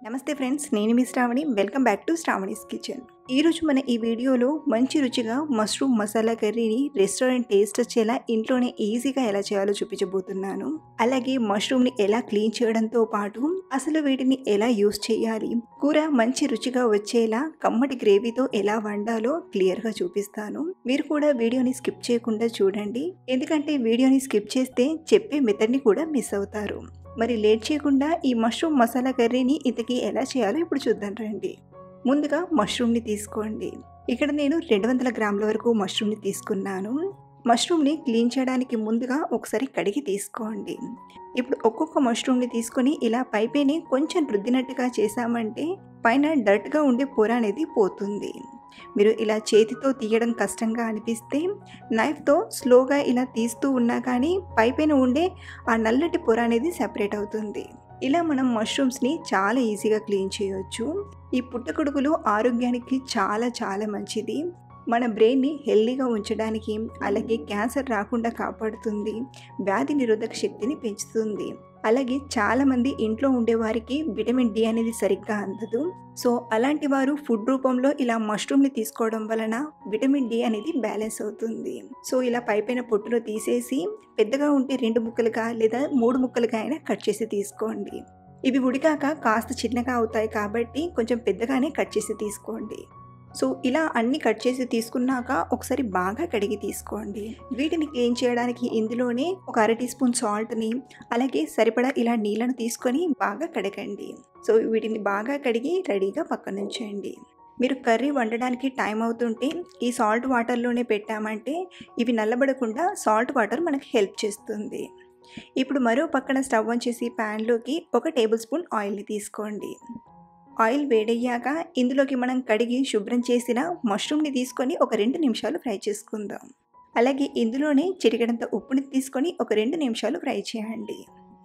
నమస్తే ఫ్రెండ్స్, నేను మీ Sravani. Welcome back to Sravani's kitchen. ఈరోజు మన ఈ వీడియోలో మంచి రుచిగా మష్రూమ్ మసాలా కర్రీని రెస్టారెంట్ టేస్ట్ వచ్చేలా ఇంట్లోనే ఈజీగా ఎలా చేయాలో చూపించబోతున్నాను. అలాగే మష్రూమ్ని ఎలా క్లీన్ చేయడంతో పాటు అసలు వీటిని ఎలా యూస్ చేయాలి, కూర మంచి రుచిగా వచ్చేలా కమ్మటి గ్రేవీతో ఎలా వండాలో క్లియర్గా చూపిస్తాను. మీరు కూడా వీడియోని స్కిప్ చేయకుండా చూడండి, ఎందుకంటే వీడియోని స్కిప్ చేస్తే చెప్పే మెథడ్ని కూడా మిస్ అవుతారు. మరి లేట్ చేయకుండా ఈ మష్రూమ్ మసాలా కర్రీని ఇంతకీ ఎలా చేయాలో ఇప్పుడు చూద్దాం రండి. ముందుగా మష్రూమ్ని తీసుకోండి. ఇక్కడ నేను 200 గ్రాముల వరకు మష్రూమ్ని తీసుకున్నాను. మష్రూమ్ని క్లీన్ చేయడానికి ముందుగా ఒకసారి కడిగి తీసుకోండి. ఇప్పుడు ఒక్కొక్క మష్రూమ్ని తీసుకొని ఇలా పైపైనే కొంచెం రుద్దినట్టుగా చేసామంటే పైన డర్ట్గా ఉండే పొర అనేది పోతుంది. మీరు ఇలా చేతితో తీయడం కష్టంగా అనిపిస్తే నైఫ్తో స్లోగా ఇలా తీస్తూ ఉన్నా కానీ పైపైన ఉండే ఆ నల్లటి పొర అనేది సెపరేట్ అవుతుంది. ఇలా మనం మష్రూమ్స్ని చాలా ఈజీగా క్లీన్ చేయొచ్చు. ఈ పుట్టగొడుగులు ఆరోగ్యానికి చాలా చాలా మంచిది. మన బ్రెయిన్ని హెల్దీగా ఉంచడానికి, అలాగే క్యాన్సర్ రాకుండా కాపాడుతుంది, వ్యాధి నిరోధక శక్తిని పెంచుతుంది. అలాగే చాలామంది ఇంట్లో ఉండేవారికి విటమిన్ డి అనేది సరిగ్గా అందదు. సో అలాంటి వారు ఫుడ్ రూపంలో ఇలా మష్రూమ్ని తీసుకోవడం వలన విటమిన్ డి అనేది బ్యాలెన్స్ అవుతుంది. సో ఇలా పైపైన పొట్టును తీసేసి పెద్దగా ఉంటే 2 ముక్కలుగా లేదా 3 ముక్కలుగా అయినా కట్ చేసి తీసుకోండి. ఇవి ఉడికాక కాస్త చిన్నగా అవుతాయి కాబట్టి కొంచెం పెద్దగానే కట్ చేసి తీసుకోండి. సో ఇలా అన్ని కట్ చేసి తీసుకున్నాక ఒకసారి బాగా కడిగి తీసుకోండి. వీటిని క్లీన్ చేయడానికి ఇందులోనే ఒక 1/2 టీ స్పూన్ సాల్ట్ని, అలాగే సరిపడా ఇలా నీళ్ళను తీసుకొని బాగా కడగండి. సో వీటిని బాగా కడిగి రెడీగా పక్కన ఉంచండి. మీరు కర్రీ వండడానికి టైం అవుతుంటే ఈ సాల్ట్ వాటర్లోనే పెట్టామంటే ఇవి నల్లబడకుండా సాల్ట్ వాటర్ మనకు హెల్ప్ చేస్తుంది. ఇప్పుడు మరో పక్కన స్టవ్ ఆన్ చేసి ప్యాన్లోకి 1 టేబుల్ స్పూన్ ఆయిల్ని తీసుకోండి. ఆయిల్ వేడయ్యాక ఇందులోకి మనం కడిగి శుభ్రం చేసిన మష్రూమ్ని తీసుకొని ఒక 2 నిమిషాలు ఫ్రై చేసుకుందాం. అలాగే ఇందులోనే చిటికెడంత ఉప్పుని తీసుకొని ఒక 2 నిమిషాలు ఫ్రై చేయండి.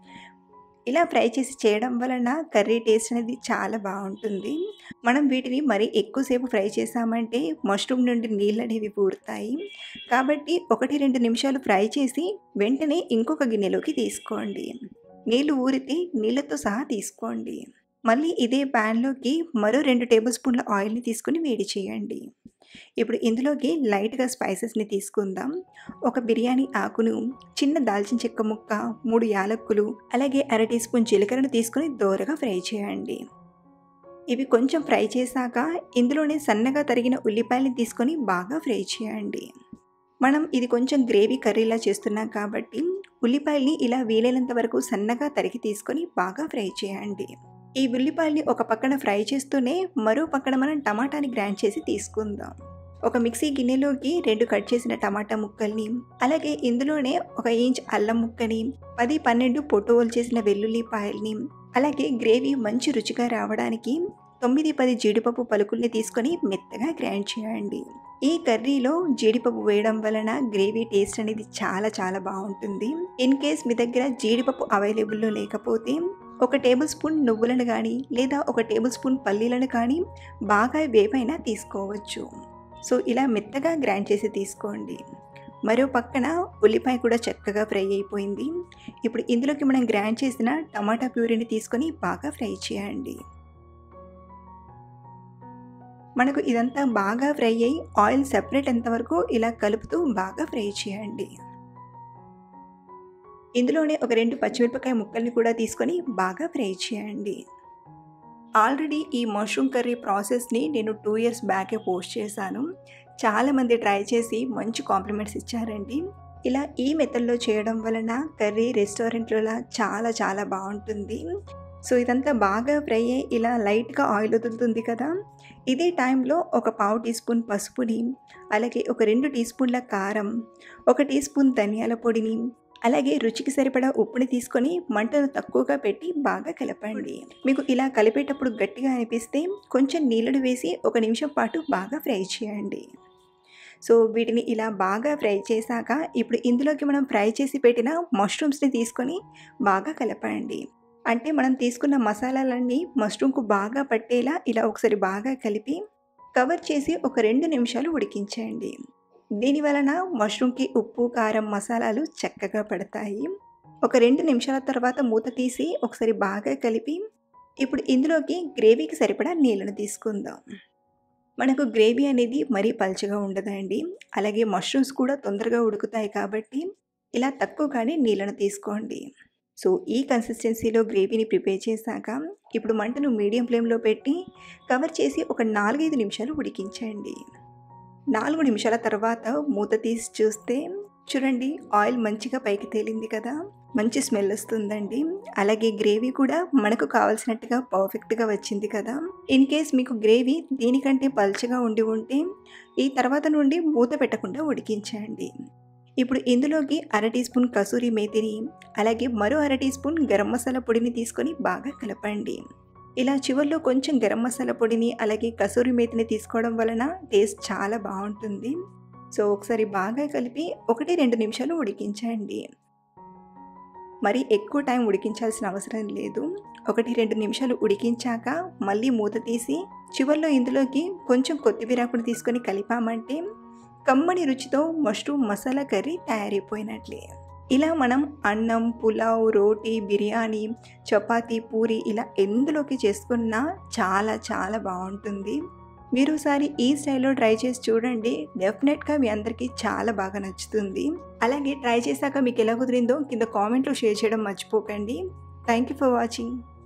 ఇలా ఫ్రై చేసి చేయడం వలన కర్రీ టేస్ట్ అనేది చాలా బాగుంటుంది. మనం వీటిని మరీ ఎక్కువసేపు ఫ్రై చేసామంటే మష్రూమ్ నుండి నీళ్ళు అనేవి ఊరుతాయి. కాబట్టి 1-2 నిమిషాలు ఫ్రై చేసి వెంటనే ఇంకొక గిన్నెలోకి తీసుకోండి. నీళ్ళు ఊరితే నీళ్ళతో సహా తీసుకోండి. మళ్ళీ ఇదే ప్యాన్లోకి మరో 2 టేబుల్ స్పూన్ల ఆయిల్ని తీసుకుని వేడి చేయండి. ఇప్పుడు ఇందులోకి లైట్గా స్పైసెస్ని తీసుకుందాం. ఒక బిర్యానీ ఆకును, చిన్న దాల్చిన చెక్క ముక్క, 3 యాలక్కులు, అలాగే 1/2 టీ స్పూన్ జీలకర్రను తీసుకొని దోరగా ఫ్రై చేయండి. ఇవి కొంచెం ఫ్రై చేశాక ఇందులోనే సన్నగా తరిగిన ఉల్లిపాయలని తీసుకొని బాగా ఫ్రై చేయండి. మనం ఇది కొంచెం గ్రేవీ కర్రీలా చేస్తున్నాం కాబట్టి ఉల్లిపాయల్ని ఇలా వీలైనంత వరకు సన్నగా తరిగి తీసుకొని బాగా ఫ్రై చేయండి. ఈ ఉల్లిపాయల్ని ఒక పక్కన ఫ్రై చేస్తూనే మరో పక్కన మనం టమాటాని గ్రైండ్ చేసి తీసుకుందాం. ఒక మిక్సీ గిన్నెలోకి 2 కట్ చేసిన టమాటా ముక్కల్ని, అలాగే ఇందులోనే 1 ఇంచ్ అల్లం ముక్కని, 10-12 పొట్టు చేసిన వెల్లుల్లిపాయల్ని, అలాగే గ్రేవీ మంచి రుచిగా రావడానికి 9-10 జీడిపప్పు పలుకుల్ని తీసుకొని మెత్తగా గ్రైండ్ చేయండి. ఈ కర్రీలో జీడిపప్పు వేయడం వలన గ్రేవీ టేస్ట్ అనేది చాలా చాలా బాగుంటుంది. ఇన్ కేస్ మీ దగ్గర జీడిపప్పు అవైలబుల్లో లేకపోతే 1 టేబుల్ స్పూన్ నువ్వులను కానీ లేదా 1 టేబుల్ స్పూన్ పల్లీలను కానీ బాగా వేపైనా తీసుకోవచ్చు. సో ఇలా మెత్తగా గ్రైండ్ చేసి తీసుకోండి. మరో పక్కన ఉల్లిపాయ కూడా చక్కగా ఫ్రై అయిపోయింది. ఇప్పుడు ఇందులోకి మనం గ్రైండ్ చేసిన టమాటా ప్యూరీని తీసుకొని బాగా ఫ్రై చేయండి. మనకు ఇదంతా బాగా ఫ్రై అయ్యి ఆయిల్ సెపరేట్ ఎంతవరకు ఇలా కలుపుతూ బాగా ఫ్రై చేయండి. ఇందులోనే ఒక 2 పచ్చిమిరపకాయ ముక్కల్ని కూడా తీసుకొని బాగా ఫ్రై చేయండి. ఆల్రెడీ ఈ మష్రూమ్ కర్రీ ప్రాసెస్ని నేను 2 ఇయర్స్ బ్యాకే పోస్ట్ చేశాను. చాలామంది ట్రై చేసి మంచి కాంప్లిమెంట్స్ ఇచ్చారండి. ఇలా ఈ మెథడ్లో చేయడం వలన కర్రీ రెస్టారెంట్లలో చాలా చాలా బాగుంటుంది. సో ఇదంతా బాగా ఫ్రై అయ్యి ఇలా లైట్గా ఆయిల్ వదులుతుంది కదా, ఇదే టైంలో ఒక 1/4 టీ స్పూన్ పసుపుని, అలాగే ఒక 2 టీ స్పూన్ల కారం, 1 టీ స్పూన్ ధనియాల పొడిని, అలాగే రుచికి సరిపడా ఉప్పుని తీసుకొని మంటను తక్కువగా పెట్టి బాగా కలపండి. మీకు ఇలా కలిపేటప్పుడు గట్టిగా అనిపిస్తే కొంచెం నీళ్ళను వేసి 1 నిమిషం పాటు బాగా ఫ్రై చేయండి. సో వీటిని ఇలా బాగా ఫ్రై చేశాక ఇప్పుడు ఇందులోకి మనం ఫ్రై చేసి పెట్టిన మష్రూమ్స్ని తీసుకొని బాగా కలపండి. అంటే మనం తీసుకున్న మసాలాలన్నీ మష్రూమ్కు బాగా పట్టేలా ఇలా ఒకసారి బాగా కలిపి కవర్ చేసి ఒక 2 నిమిషాలు ఉడికించండి. దీని వలన మష్రూమ్కి ఉప్పు, కారం, మసాలాలు చక్కగా పడతాయి. ఒక 2 నిమిషాల తర్వాత మూత తీసి ఒకసారి బాగా కలిపి ఇప్పుడు ఇందులోకి గ్రేవీకి సరిపడా నీళ్ళను తీసుకుందాం. మనకు గ్రేవీ అనేది మరీ పల్చగా ఉండదండి. అలాగే మష్రూమ్స్ కూడా తొందరగా ఉడుకుతాయి కాబట్టి ఇలా తక్కువగానే నీళ్ళను తీసుకోండి. సో, ఈ కన్సిస్టెన్సీలో గ్రేవీని ప్రిపేర్ చేశాక ఇప్పుడు మంటను మీడియం ఫ్లేమ్‌లో పెట్టి కవర్ చేసి ఒక 4, 5 నిమిషాలు ఉడికించండి. 4 నిమిషాల తర్వాత మూత తీసి చూస్తే చూడండి ఆయిల్ మంచిగా పైకి తేలింది కదా! మంచి స్మెల్ వస్తుందండి. అలాగే గ్రేవీ కూడా మనకు కావాల్సినట్టుగా పర్ఫెక్ట్‌గా వచ్చింది కదా! ఇన్ కేస్ మీకు గ్రేవీ దీనికంటే పల్చగా ఉండి ఉంటే ఈ తర్వాత నుండి మూత పెట్టకుండా ఉడికించండి. ఇప్పుడు ఇందులోకి అర టీ స్పూన్ కసూరి మేతిని అలాగే మరో అర టీ స్పూన్ గరం మసాలా పొడిని తీసుకొని బాగా కలపండి. ఇలా చివర్లో కొంచెం గరం మసాలా పొడిని అలాగే కసూరి మేతిని తీసుకోవడం వలన టేస్ట్ చాలా బాగుంటుంది. సో, ఒకసారి బాగా కలిపి 1, 2 నిమిషాలు ఉడికించండి. మరి ఎక్కువ టైం ఉడికించాల్సిన అవసరం లేదు. 1, 2 నిమిషాలు ఉడికించాక మళ్ళీ మూత తీసి చివర్లో ఇందులోకి కొంచెం కొత్తిమీరాకును తీసుకొని కలిపామంటే కమ్మని రుచితో మష్రూమ్ మసాలా కర్రీ తయారైపోయినట్లే. ఇలా మనం అన్నం, పులావ్, రోటీ, బిర్యానీ, చపాతీ, పూరి ఇలా ఎందులోకి చేసుకున్నా చాలా చాలా బాగుంటుంది. మీరు ఒకసారి ఈ స్టైల్లో ట్రై చేసి చూడండి. డెఫినెట్గా మీ అందరికీ చాలా బాగా నచ్చుతుంది. అలాగే ట్రై చేశాక మీకు ఎలా కుదిరిందో కింద కామెంట్లో షేర్ చేయడం మర్చిపోకండి. Thank you for watching.